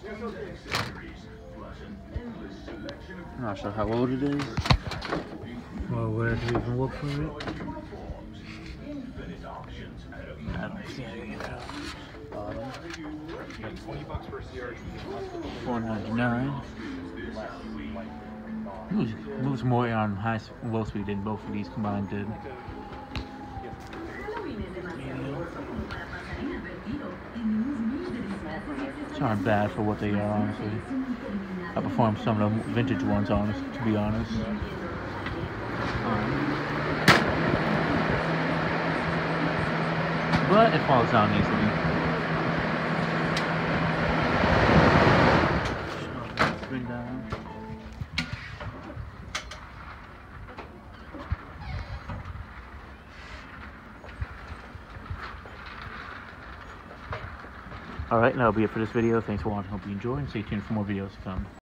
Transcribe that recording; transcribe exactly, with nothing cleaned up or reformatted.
I'm not sure how old it is. Or where to even look for it. I don't see it at the bottom. four ninety-nine. Moves, moves more on high low speed than both of these combined did. These aren't bad for what they are, honestly. I performed some of the vintage ones, honest, to be honest. Um, but it falls down easily. Spin down. Alright, that'll be it for this video. Thanks for watching. Hope you enjoyed, and stay tuned for more videos to come.